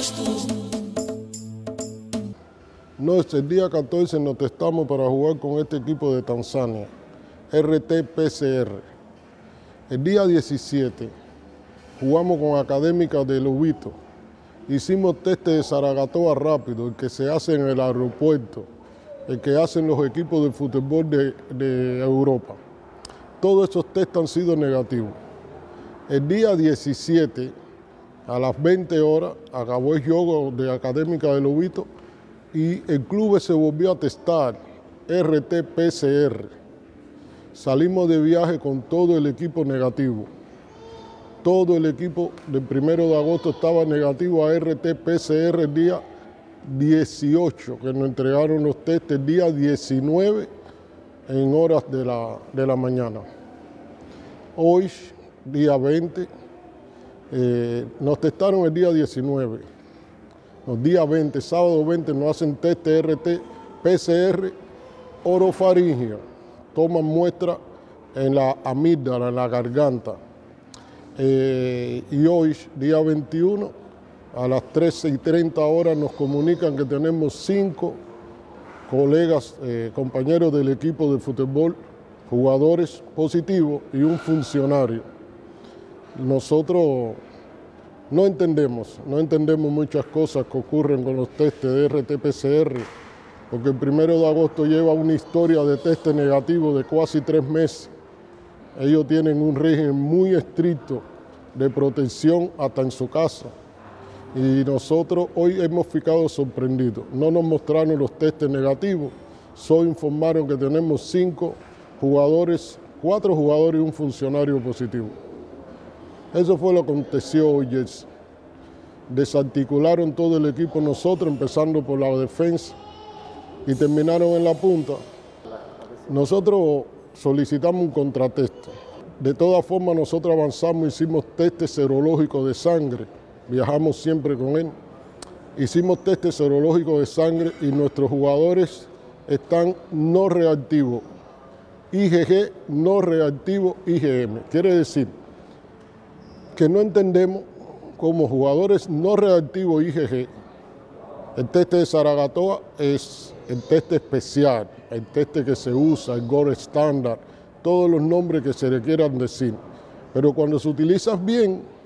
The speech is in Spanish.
No, el día 14 nos testamos para jugar con este equipo de Tanzania, RT-PCR. El día 17 jugamos con Académica de Lobito. Hicimos test de Zaragatoa rápido, el que se hace en el aeropuerto, el que hacen los equipos de fútbol de Europa. Todos esos test han sido negativos. El día 17, a las 20 horas, acabó el juego de Académica de Lobito y el club se volvió a testar RT-PCR. Salimos de viaje con todo el equipo negativo. Todo el equipo del 1 de agosto estaba negativo a RT-PCR el día 18, que nos entregaron los test el día 19 en horas de la mañana. Hoy, día 20, nos testaron el día 19. Los días 20, sábado 20, nos hacen test de RT-PCR orofaringea. Toman muestra en la amígdala, en la garganta. Y hoy, día 21, a las 13:30 horas nos comunican que tenemos 5 colegas, compañeros del equipo de fútbol, jugadores positivos y un funcionario. Nosotros no entendemos muchas cosas que ocurren con los testes de RT-PCR, porque el 1 de agosto lleva una historia de testes negativos de casi 3 meses. Ellos tienen un régimen muy estricto de protección hasta en su casa. Y nosotros hoy hemos ficado sorprendidos. No nos mostraron los testes negativos, solo informaron que tenemos 5 jugadores, 4 jugadores y un funcionario positivo. Eso fue lo que aconteció hoy. Desarticularon todo el equipo nosotros, empezando por la defensa, y terminaron en la punta. Nosotros solicitamos un contrateste. De todas formas, nosotros avanzamos, hicimos testes serológicos de sangre, viajamos siempre con él. Hicimos testes serológicos de sangre y nuestros jugadores están no reactivos, IgG no reactivo IgM. Quiere decir que no entendemos como jugadores no reactivos IgG. El teste de Zaragatoa es el teste especial, el teste que se usa, el gold standard, todos los nombres que se le quieran decir. Pero cuando se utiliza bien,